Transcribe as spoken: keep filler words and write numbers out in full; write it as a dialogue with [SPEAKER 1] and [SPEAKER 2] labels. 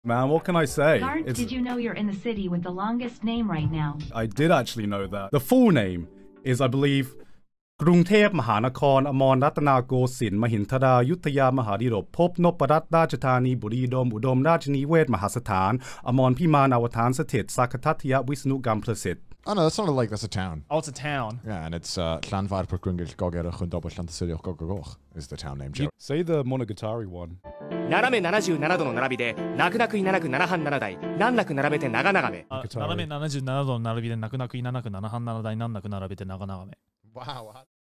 [SPEAKER 1] Man, what can I say?
[SPEAKER 2] Guards,
[SPEAKER 1] It's...
[SPEAKER 2] did you know you're in the city with the longest name right now?
[SPEAKER 1] I did actually know that. The full name is, I believe, กรุงเทพมหานครอมรรัตนโกสินทร์มหินทรายุทธยามหาดิรบภพนพรัตน์ราชธานีบุรีดมอุดมราชนิเวศมหาสถานอมรพิมานอวฐานสถิตสักทัตยวิษณุกรรมประสิทธิ์
[SPEAKER 3] Oh no, that's not like that's a town.
[SPEAKER 4] Oh, it's a town.
[SPEAKER 3] Yeah, and it's uh, Llanfair Pergrungil Gogerach and Double Llantysilioch Gogogoch is the town name.
[SPEAKER 1] Say the Monogatari one.
[SPEAKER 5] 斜めななじゅうななどの並びで泣く泣くいななくななはんななだい難なく並べて長々め。
[SPEAKER 4] 斜めななじゅうななどの並びで泣く泣くいななくななはんななだい難なく並べて長々め。
[SPEAKER 3] Wow.